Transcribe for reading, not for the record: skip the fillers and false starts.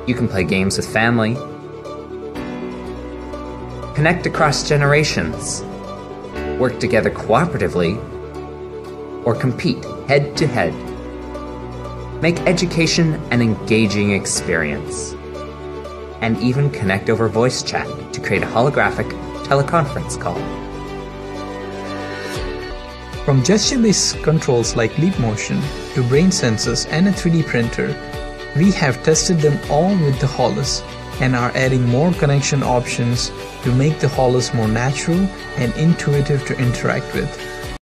You can play games with family, connect across generations, work together cooperatively, or compete head-to-head. Make education an engaging experience, and even connect over voice chat to create a holographic teleconference call. From gesture-based controls like leap motion to brain sensors and a 3D printer, we have tested them all with the Holus and are adding more connection options to make the Holus more natural and intuitive to interact with.